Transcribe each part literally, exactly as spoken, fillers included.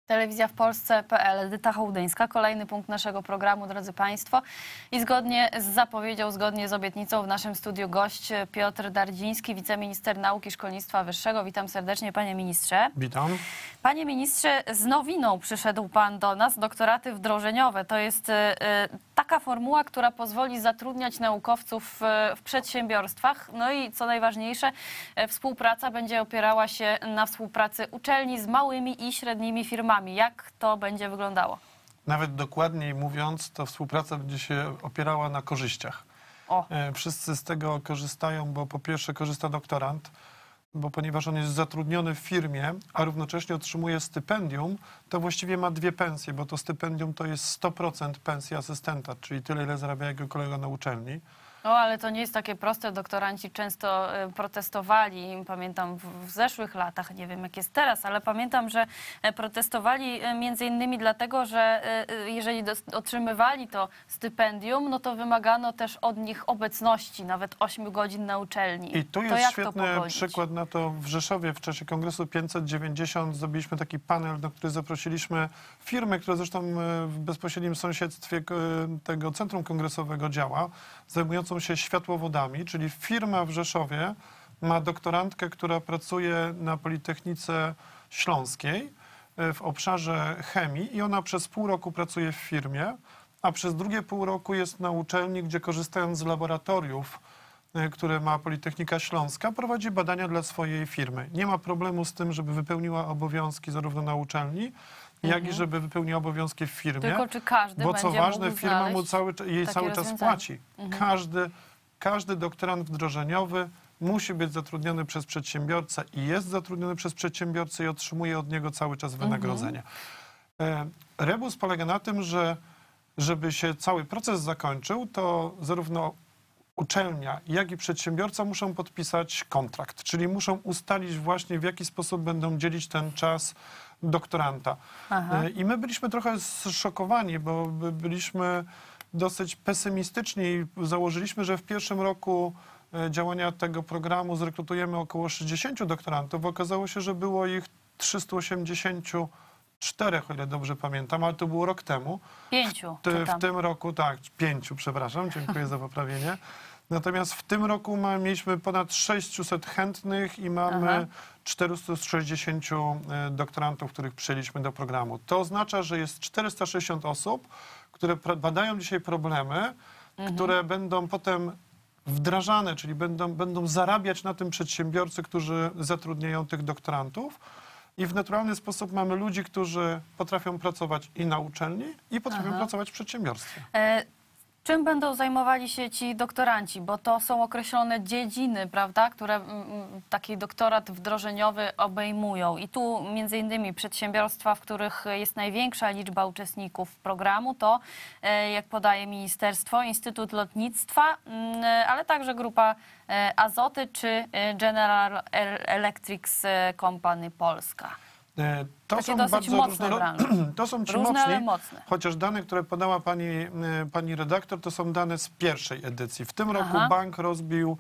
Telewizja w Polsce kropka pe el, Edyta Hołdyńska. Kolejny punkt naszego programu, drodzy Państwo. I zgodnie z zapowiedzią, zgodnie z obietnicą w naszym studiu gość Piotr Dardziński, wiceminister nauki i szkolnictwa wyższego. Witam serdecznie, panie ministrze. Witam. Panie ministrze, z nowiną przyszedł pan do nas, doktoraty wdrożeniowe. To jest y, taka formuła, która pozwoli zatrudniać naukowców y, w przedsiębiorstwach. No i co najważniejsze, y, współpraca będzie opierała się na współpracy uczelni z małymi i średnimi firmami. Jak to będzie wyglądało? Nawet dokładniej mówiąc, to współpraca będzie się opierała na korzyściach. O. Wszyscy z tego korzystają, bo po pierwsze korzysta doktorant, bo ponieważ on jest zatrudniony w firmie, a równocześnie otrzymuje stypendium, to właściwie ma dwie pensje, bo to stypendium to jest sto procent pensji asystenta, czyli tyle, ile zarabia jego kolega na uczelni. No, ale to nie jest takie proste. Doktoranci często y, protestowali, pamiętam w, w zeszłych latach, nie wiem jak jest teraz, ale pamiętam, że y, protestowali y, między innymi dlatego, że y, y, jeżeli dos, otrzymywali to stypendium, no to wymagano też od nich obecności, nawet ośmiu godzin na uczelni. I tu to jest jak świetny to przykład na to. W Rzeszowie w czasie Kongresu pięćset dziewięćdziesiąt zrobiliśmy taki panel, na który zaprosiliśmy firmy, które zresztą w bezpośrednim sąsiedztwie tego centrum kongresowego działa, zajmującą się światłowodami, czyli firma w Rzeszowie ma doktorantkę, która pracuje na Politechnice Śląskiej w obszarze chemii i ona przez pół roku pracuje w firmie, a przez drugie pół roku jest na uczelni, gdzie korzystając z laboratoriów, które ma Politechnika Śląska, prowadzi badania dla swojej firmy. Nie ma problemu z tym, żeby wypełniła obowiązki zarówno na uczelni, jak Mhm. i żeby wypełniła obowiązki w firmie. Tylko czy każdy Bo będzie co ważne, mógł firma mu cały, jej takie cały czas rozwiązanie? płaci. Mhm. Każdy, każdy doktorant wdrożeniowy musi być zatrudniony przez przedsiębiorcę i jest zatrudniony przez przedsiębiorcę i otrzymuje od niego cały czas wynagrodzenie. Mhm. Rebus polega na tym, że żeby się cały proces zakończył, to zarówno uczelnia, jak i przedsiębiorca muszą podpisać kontrakt, czyli muszą ustalić właśnie, w jaki sposób będą dzielić ten czas doktoranta. Aha. I my byliśmy trochę zszokowani, bo byliśmy dosyć pesymistyczni i założyliśmy, że w pierwszym roku działania tego programu zrekrutujemy około sześćdziesięciu doktorantów. Okazało się, że było ich trzysta osiemdziesiąt cztery, o ile dobrze pamiętam, ale to było rok temu. Pięciu. W, ty, czytam. w tym roku, tak, pięciu, przepraszam, dziękuję za poprawienie. Natomiast w tym roku ma, mieliśmy ponad sześćset chętnych i mamy Aha. czterysta sześćdziesiąt doktorantów, których przyjęliśmy do programu. To oznacza, że jest czterysta sześćdziesiąt osób, które badają dzisiaj problemy, mhm. które będą potem wdrażane, czyli będą, będą zarabiać na tym przedsiębiorcy, którzy zatrudniają tych doktorantów. I w naturalny sposób mamy ludzi, którzy potrafią pracować i na uczelni, i potrafią Aha. pracować w przedsiębiorstwie. E Czym będą zajmowali się ci doktoranci? Bo to są określone dziedziny, prawda, które m, taki doktorat wdrożeniowy obejmują. I tu między innymi przedsiębiorstwa, w których jest największa liczba uczestników programu, to, e, jak podaje ministerstwo, Instytut Lotnictwa, m, ale także grupa e, Azoty czy General Electric Company Polska. To Takie są dosyć bardzo mocne różne, branże. to są ci Różne, mocni, ale mocne. chociaż dane, które podała pani, pani redaktor, to są dane z pierwszej edycji. W tym roku Aha. bank rozbił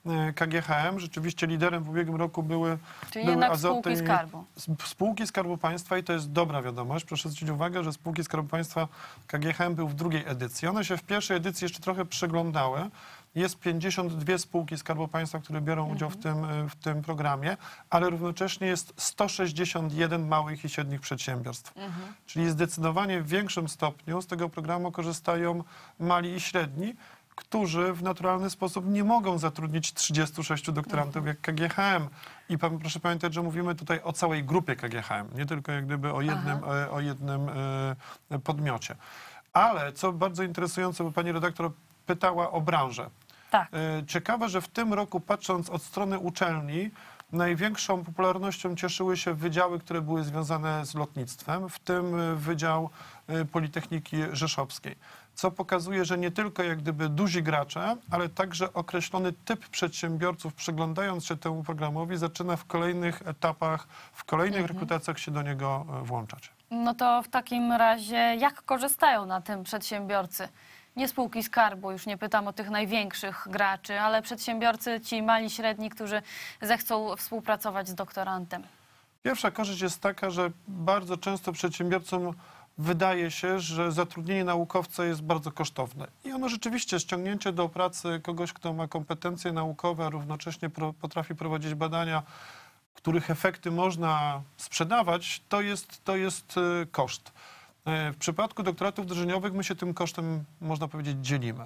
K G H M. Rzeczywiście liderem w ubiegłym roku były, Czyli były jednak Azoty spółki i- skarbu. Spółki Skarbu Państwa i to jest dobra wiadomość. Proszę zwrócić uwagę, że spółki Skarbu Państwa K G H M był w drugiej edycji. One się w pierwszej edycji jeszcze trochę przyglądały. Jest pięćdziesiąt dwie spółki Skarbu Państwa, które biorą udział w tym, w tym programie, ale równocześnie jest sto sześćdziesiąt jeden małych i średnich przedsiębiorstw. Mhm. Czyli zdecydowanie w większym stopniu z tego programu korzystają mali i średni, którzy w naturalny sposób nie mogą zatrudnić trzydziestu sześciu doktorantów jak K G H M. I pan, proszę pamiętać, że mówimy tutaj o całej grupie K G H M, nie tylko jak gdyby o jednym, e, o jednym e, podmiocie. Ale co bardzo interesujące, bo pani redaktor pytała o branżę. Tak. E, Ciekawe, że w tym roku, patrząc od strony uczelni, największą popularnością cieszyły się wydziały, które były związane z lotnictwem, w tym Wydział Politechniki Rzeszowskiej. Co pokazuje, że nie tylko jak gdyby duzi gracze, ale także określony typ przedsiębiorców, przyglądając się temu programowi, zaczyna w kolejnych etapach, w kolejnych Mhm. rekrutacjach się do niego włączać. No to w takim razie jak korzystają na tym przedsiębiorcy? Nie spółki skarbu, już nie pytam o tych największych graczy, ale przedsiębiorcy, ci mali, średni, którzy zechcą współpracować z doktorantem. Pierwsza korzyść jest taka, że bardzo często przedsiębiorcom wydaje się, że zatrudnienie naukowca jest bardzo kosztowne. I ono rzeczywiście, ściągnięcie do pracy kogoś, kto ma kompetencje naukowe, a równocześnie pro, potrafi prowadzić badania, których efekty można sprzedawać, to jest, to jest koszt. W przypadku doktoratów wdrożeniowych my się tym kosztem, można powiedzieć, dzielimy.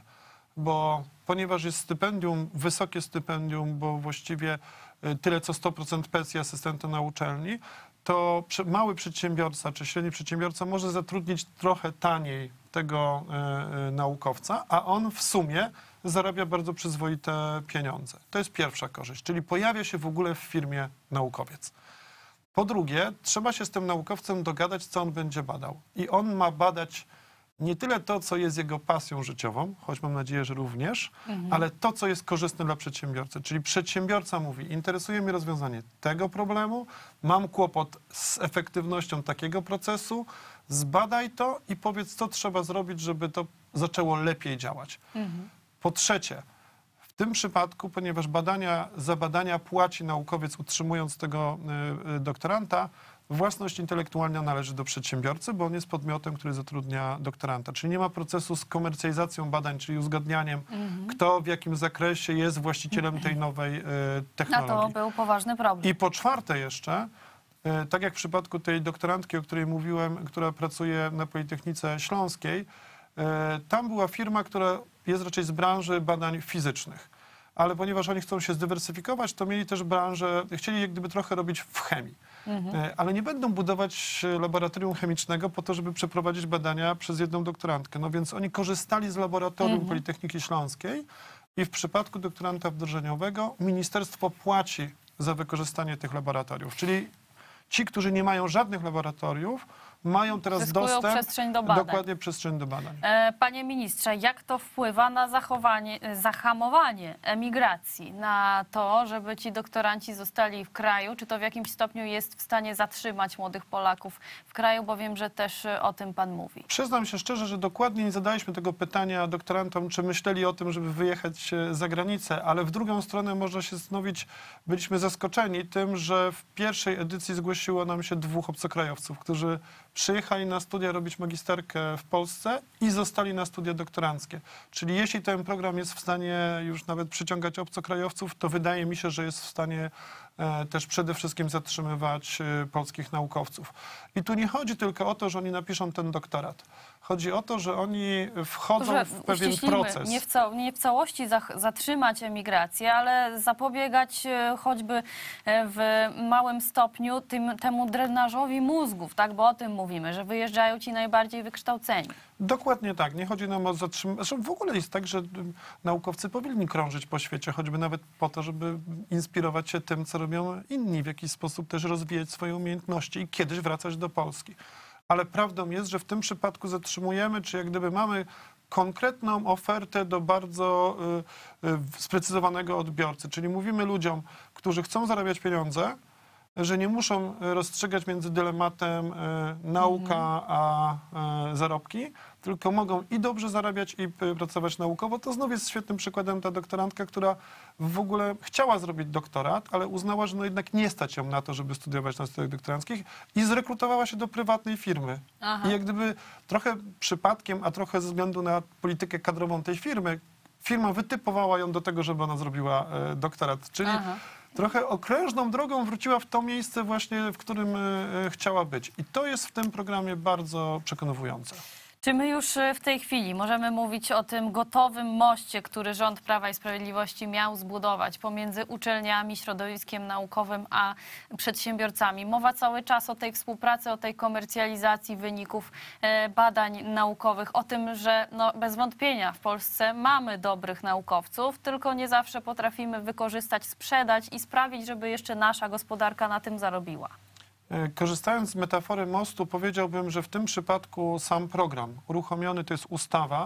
Bo ponieważ jest stypendium, wysokie stypendium, bo właściwie tyle co sto procent pensji asystenta na uczelni, to mały przedsiębiorca czy średni przedsiębiorca może zatrudnić trochę taniej tego y, y, naukowca, a on w sumie zarabia bardzo przyzwoite pieniądze. To jest pierwsza korzyść, czyli pojawia się w ogóle w firmie naukowiec. Po drugie, trzeba się z tym naukowcem dogadać, co on będzie badał. I on ma badać nie tyle to, co jest jego pasją życiową, choć mam nadzieję, że również, mhm. ale to, co jest korzystne dla przedsiębiorcy. Czyli przedsiębiorca mówi, interesuje mnie rozwiązanie tego problemu, mam kłopot z efektywnością takiego procesu, zbadaj to i powiedz, co trzeba zrobić, żeby to zaczęło lepiej działać. Mhm. Po trzecie, w tym przypadku, ponieważ badania, za badania płaci naukowiec, utrzymując tego y, y, doktoranta, własność intelektualna należy do przedsiębiorcy, bo on jest podmiotem, który zatrudnia doktoranta. Czyli nie ma procesu z komercjalizacją badań, czyli uzgadnianiem, mhm. kto w jakim zakresie jest właścicielem tej nowej y, technologii. No to był poważny problem. I po czwarte jeszcze, y, tak jak w przypadku tej doktorantki, o której mówiłem, która pracuje na Politechnice Śląskiej, y, tam była firma, która jest raczej z branży badań fizycznych. Ale ponieważ oni chcą się zdywersyfikować, to mieli też branżę, chcieli jak gdyby trochę robić w chemii. Mhm. Ale nie będą budować laboratorium chemicznego po to, żeby przeprowadzić badania przez jedną doktorantkę. No więc oni korzystali z laboratorium mhm. Politechniki Śląskiej i w przypadku doktoranta wdrożeniowego ministerstwo płaci za wykorzystanie tych laboratoriów. Czyli ci, którzy nie mają żadnych laboratoriów, mają teraz Zyskują dostęp, przestrzeń do badań. dokładnie przestrzeń do badań. Panie ministrze, jak to wpływa na zachowanie, zahamowanie emigracji, na to, żeby ci doktoranci zostali w kraju? Czy to w jakimś stopniu jest w stanie zatrzymać młodych Polaków w kraju, bo wiem, że też o tym pan mówi. Przyznam się szczerze, że dokładnie nie zadaliśmy tego pytania doktorantom, czy myśleli o tym, żeby wyjechać za granicę, ale w drugą stronę można się zastanowić, byliśmy zaskoczeni tym, że w pierwszej edycji zgłosiło nam się dwóch obcokrajowców, którzy przyjechali na studia robić magisterkę w Polsce i zostali na studia doktoranckie. Czyli jeśli ten program jest w stanie już nawet przyciągać obcokrajowców, to wydaje mi się, że jest w stanie e, też przede wszystkim zatrzymywać e, polskich naukowców. I tu nie chodzi tylko o to, że oni napiszą ten doktorat. Chodzi o to, że oni wchodzą że w pewien proces. Nie w, ca nie w całości za zatrzymać emigrację, ale zapobiegać e, choćby e, w małym stopniu tym, temu drenażowi mózgów, tak? Bo o tym mówimy, że wyjeżdżają ci najbardziej wykształceni. Dokładnie tak. Nie chodzi nam o zatrzymanie. Zresztą w ogóle jest tak, że naukowcy powinni krążyć po świecie, choćby nawet po to, żeby inspirować się tym, co robią inni, w jakiś sposób też rozwijać swoje umiejętności i kiedyś wracać do Polski. Ale prawdą jest, że w tym przypadku zatrzymujemy, czy jak gdyby mamy konkretną ofertę do bardzo y, y, sprecyzowanego odbiorcy. Czyli mówimy ludziom, którzy chcą zarabiać pieniądze, że nie muszą rozstrzygać między dylematem y, nauka a y, zarobki, tylko mogą i dobrze zarabiać, i y, pracować naukowo. To znów jest świetnym przykładem ta doktorantka, która w ogóle chciała zrobić doktorat, ale uznała, że no jednak nie stać ją na to, żeby studiować na studiach doktoranckich i zrekrutowała się do prywatnej firmy. Aha. I jak gdyby trochę przypadkiem, a trochę ze względu na politykę kadrową tej firmy, firma wytypowała ją do tego, żeby ona zrobiła y, doktorat. Czyli Aha. trochę okrężną drogą wróciła w to miejsce właśnie, w którym y, chciała być. I to jest w tym programie bardzo przekonujące. Czy my już w tej chwili możemy mówić o tym gotowym moście, który rząd Prawa i Sprawiedliwości miał zbudować pomiędzy uczelniami, środowiskiem naukowym a przedsiębiorcami? Mowa cały czas o tej współpracy, o tej komercjalizacji wyników e, badań naukowych, o tym, że no, bez wątpienia w Polsce mamy dobrych naukowców, tylko nie zawsze potrafimy wykorzystać, sprzedać i sprawić, żeby jeszcze nasza gospodarka na tym zarobiła. Korzystając z metafory mostu, powiedziałbym, że w tym przypadku sam program uruchomiony to jest ustawa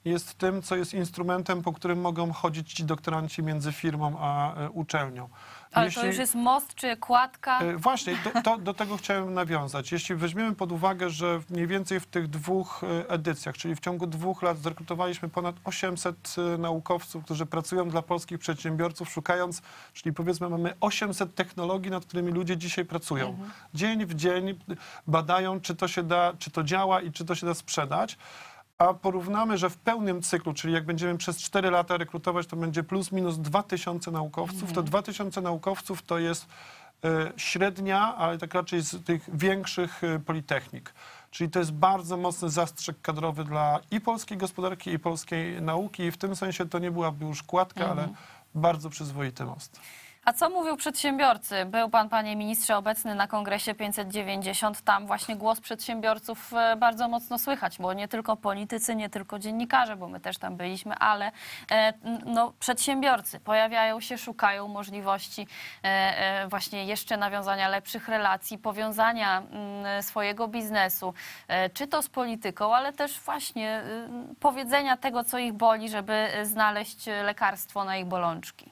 jest tym, co jest instrumentem, po którym mogą chodzić ci doktoranci między firmą a e, uczelnią. Ale Jeśli, to już jest most czy kładka? e, Właśnie, do, to, do tego chciałem nawiązać. Jeśli weźmiemy pod uwagę, że mniej więcej w tych dwóch e, edycjach, czyli w ciągu dwóch lat zrekrutowaliśmy ponad osiemset e, naukowców, którzy pracują dla polskich przedsiębiorców, szukając, czyli powiedzmy mamy osiemset technologii, nad którymi ludzie dzisiaj pracują. Mhm. Dzień w dzień badają, czy to się da, czy to działa i czy to się da sprzedać. A porównamy, że w pełnym cyklu, czyli jak będziemy przez cztery lata rekrutować, to będzie plus minus dwa tysiące naukowców. Mhm. To dwa tysiące naukowców to jest e, średnia, ale tak raczej z tych większych e, politechnik. Czyli to jest bardzo mocny zastrzyk kadrowy dla i polskiej gospodarki, i polskiej nauki. I w tym sensie to nie byłaby już kładka, Mhm. ale bardzo przyzwoity most. A co mówią przedsiębiorcy? Był pan, panie ministrze, obecny na kongresie pięćset dziewięćdziesiąt. Tam właśnie głos przedsiębiorców e, bardzo mocno słychać, bo nie tylko politycy, nie tylko dziennikarze, bo my też tam byliśmy, ale e, no, przedsiębiorcy pojawiają się, szukają możliwości e, e, właśnie jeszcze nawiązania lepszych relacji, powiązania m, swojego biznesu, e, czy to z polityką, ale też właśnie e, powiedzenia tego, co ich boli, żeby znaleźć lekarstwo na ich bolączki.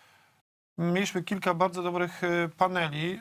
Mieliśmy kilka bardzo dobrych e, paneli, e,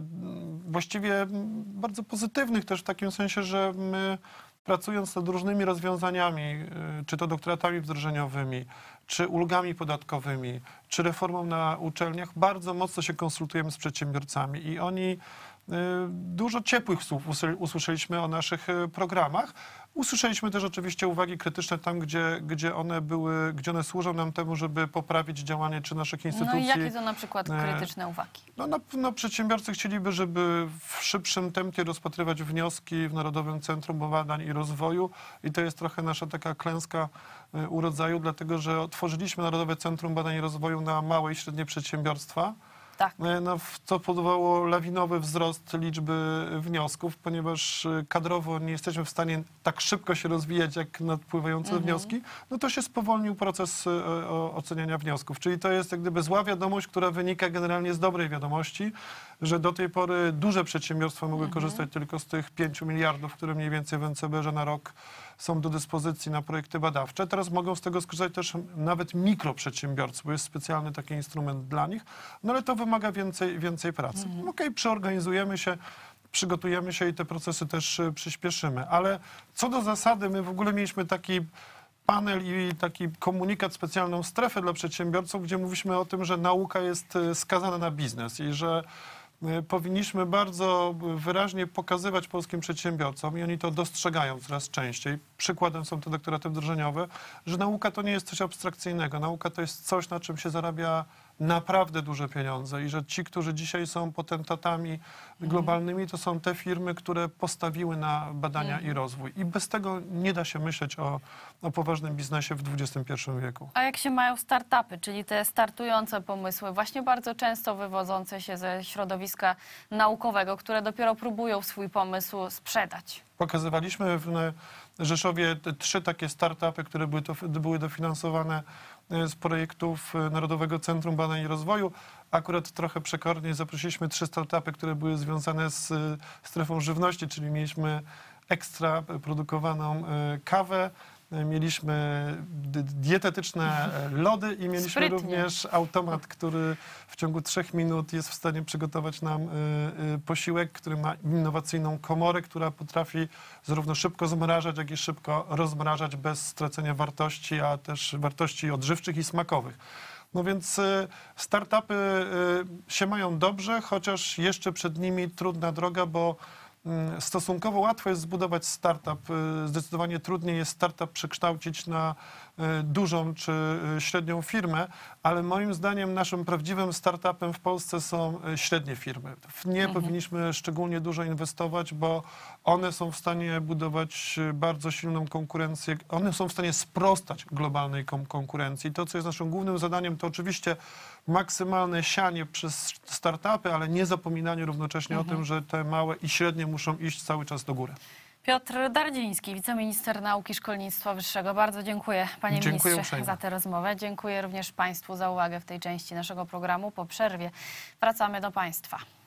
właściwie bardzo pozytywnych też w takim sensie, że my pracując nad różnymi rozwiązaniami, e, czy to doktoratami wdrożeniowymi, czy ulgami podatkowymi, czy reformą na uczelniach, bardzo mocno się konsultujemy z przedsiębiorcami i oni e, dużo ciepłych słów usły- usłyszeliśmy o naszych e, programach. Usłyszeliśmy też oczywiście uwagi krytyczne tam, gdzie, gdzie one były, gdzie one służą nam temu, żeby poprawić działanie czy naszych instytucji. No i jakie to na przykład e, krytyczne uwagi? No, no, no, przedsiębiorcy chcieliby, żeby w szybszym tempie rozpatrywać wnioski w Narodowym Centrum Badań i Rozwoju i to jest trochę nasza taka klęska e, urodzaju, dlatego że otworzyliśmy Narodowe Centrum Badań i Rozwoju na małe i średnie przedsiębiorstwa. Tak. No, co spowodowało lawinowy wzrost liczby wniosków, ponieważ kadrowo nie jesteśmy w stanie tak szybko się rozwijać jak nadpływające Mhm. wnioski, no to się spowolnił proces e, o, oceniania wniosków. Czyli to jest jak gdyby zła wiadomość, która wynika generalnie z dobrej wiadomości, że do tej pory duże przedsiębiorstwa mogły Mhm. korzystać tylko z tych pięciu miliardów, które mniej więcej w N C B R na rok są do dyspozycji na projekty badawcze. Teraz mogą z tego skorzystać też nawet mikroprzedsiębiorcy, bo jest specjalny taki instrument dla nich, no ale to wymaga więcej, więcej pracy. Mhm. Okej, przeorganizujemy się, przygotujemy się i te procesy też e, przyspieszymy. Ale co do zasady, my w ogóle mieliśmy taki panel i taki komunikat, specjalną strefę dla przedsiębiorców, gdzie mówiliśmy o tym, że nauka jest e, skazana na biznes i że e, powinniśmy bardzo wyraźnie pokazywać polskim przedsiębiorcom i oni to dostrzegają coraz częściej. Przykładem są te doktoraty wdrożeniowe, że nauka to nie jest coś abstrakcyjnego. Nauka to jest coś, na czym się zarabia naprawdę duże pieniądze i że ci, którzy dzisiaj są potentatami globalnymi, to są te firmy, które postawiły na badania Mhm. i rozwój. I bez tego nie da się myśleć o, o poważnym biznesie w dwudziestym pierwszym wieku. A jak się mają startupy, czyli te startujące pomysły, właśnie bardzo często wywodzące się ze środowiska naukowego, które dopiero próbują swój pomysł sprzedać? Pokazywaliśmy w Rzeszowie te trzy takie startupy, które były, to, były dofinansowane z projektów Narodowego Centrum Badań i Rozwoju. Akurat trochę przekornie zaprosiliśmy trzy startupy, które były związane z strefą żywności, czyli mieliśmy ekstra produkowaną kawę, mieliśmy dietetyczne lody i mieliśmy Sprytnie. również automat, który w ciągu trzech minut jest w stanie przygotować nam posiłek, który ma innowacyjną komorę, która potrafi zarówno szybko zmrażać, jak i szybko rozmrażać bez stracenia wartości, a też wartości odżywczych i smakowych. No więc startupy się mają dobrze, chociaż jeszcze przed nimi trudna droga, bo stosunkowo łatwo jest zbudować startup. Zdecydowanie trudniej jest startup przekształcić na dużą czy średnią firmę, ale moim zdaniem naszym prawdziwym startupem w Polsce są średnie firmy. W nie Mhm. powinniśmy szczególnie dużo inwestować, bo one są w stanie budować bardzo silną konkurencję. One są w stanie sprostać globalnej kon- konkurencji. To, co jest naszym głównym zadaniem, to oczywiście maksymalne sianie przez startupy, ale nie zapominanie równocześnie Mhm. o tym, że te małe i średnie muszą iść cały czas do góry. Piotr Dardziński, wiceminister nauki i szkolnictwa wyższego. Bardzo dziękuję, panie Dziękuję ministrze, uprzejmie. za tę rozmowę. Dziękuję również państwu za uwagę w tej części naszego programu. Po przerwie wracamy do państwa.